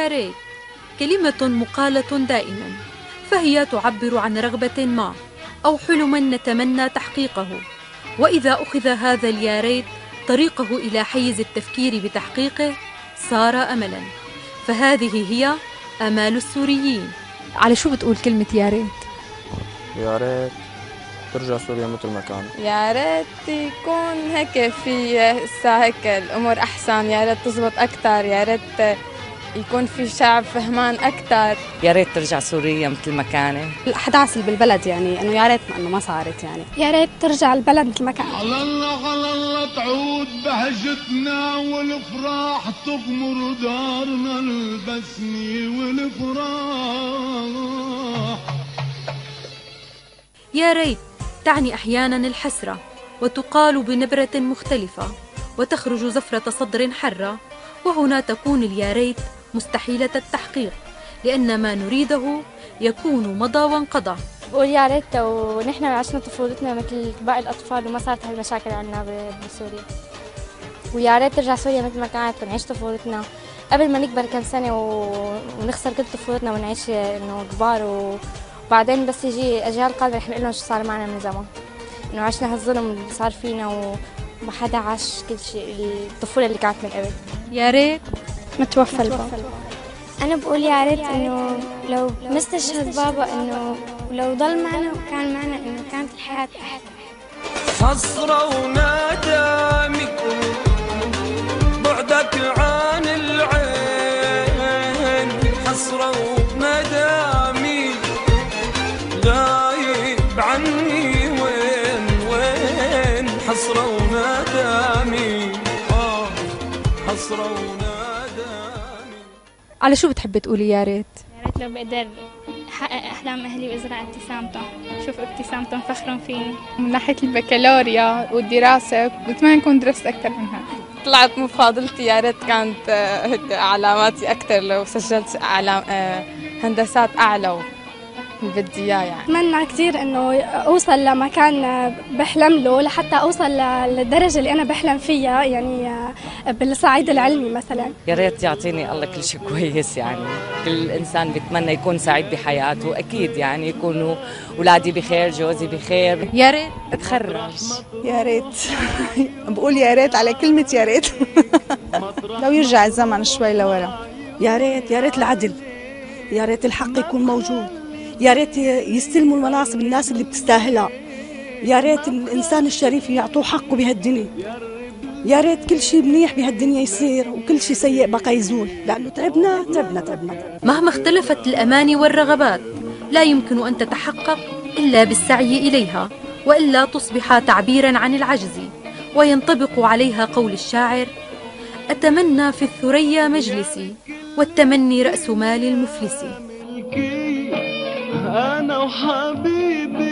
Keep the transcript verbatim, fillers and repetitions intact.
يا ريت كلمة مقالة دائما، فهي تعبر عن رغبة ما أو حلم نتمنى تحقيقه، وإذا أخذ هذا اليا ريت طريقه إلى حيز التفكير بتحقيقه صار أملا. فهذه هي آمال السوريين. على شو بتقول كلمة يا ريت؟ يا ريت ترجع سوريا مثل ما كانت. يا ريت يكون هيك في هسه هيك الأمور أحسن، يا ريت تزبط أكتر، يا ريت يكون في شعب فهمان أكتر. يا ريت ترجع سوريا مثل ما كانت. الأحداث اللي بالبلد يعني إنه يا ريت إنه ما صارت، يعني يا ريت ترجع البلد مثل ما كانت. على الله على الله تعود بهجتنا والافراح تغمر دارنا البسمة والافراح. يا ريت تعني أحيانا الحسرة، وتقال بنبرة مختلفة، وتخرج زفرة صدر حرة، وهنا تكون اليا ريت مستحيلة التحقيق، لأن ما نريده يكون مضى وانقضى. بقول يا ريت لو نحن عشنا طفولتنا مثل باقي الأطفال وما صارت هالمشاكل عنا بسوريا، ويا ريت ترجع سوريا مثل ما كانت ونعيش طفولتنا قبل ما نكبر كم سنة ونخسر كل طفولتنا ونعيش إنه كبار، وبعدين بس يجي أجيال قادمة رح نقول لهم شو صار معنا من زمان، إنه عشنا هالظلم اللي صار فينا وما حدا عاش كل شيء الطفولة اللي كانت من قبل. يا ريت متوفى البابا. أنا بقول يا ريت إنه لو مستشهد بابا إنه لو ضل معنا وكان معنا إنه كانت الحياة أحلى. حسرة وندامي بعدك عن العين، حسرة وندامي غايب عني وين وين، حسرة وندامي آه حسرة ونادامي. على شو بتحبي تقولي يا ريت؟ يا ريت لو بقدر أحقق أحلام أهلي وأزرع ابتسامتهم، شوف ابتسامتهم فخرهم فيني. من ناحية البكالوريا والدراسة بتمنى كون درست أكثر منها. طلعت مفاضلتي يا ريت كانت هيك علاماتي أكثر، لو سجلت علام هندسات أعلى اللي بدي إياه. يعني أتمنى كثير إنه أوصل لمكان بحلم له، لحتى أوصل للدرجة اللي أنا بحلم فيها، يعني بالصعيد العلمي مثلا. يا ريت يعطيني الله كل شيء كويس، يعني كل إنسان بيتمنى يكون سعيد بحياته، أكيد يعني يكونوا أولادي بخير، جوزي بخير. يا ريت أتخرج. يا ريت بقول يا ريت على كلمة يا ريت لو يرجع الزمن شوي لورا. يا ريت يا ريت العدل، يا ريت الحق يكون موجود، يا ريت يستلموا المناصب الناس اللي بتستاهلها، يا ريت الإنسان الشريف يعطوه حقه بهالدنيا، يا ريت كل شيء منيح بهالدنيا يصير وكل شيء سيء بقى يزول، لأنه تعبنا تعبنا تعبنا. مهما اختلفت الأماني والرغبات لا يمكن أن تتحقق إلا بالسعي إليها، وإلا تصبح تعبيرا عن العجز، وينطبق عليها قول الشاعر: أتمنى في الثريا مجلسي والتمني رأس مال المفلس. أنا وحبيبي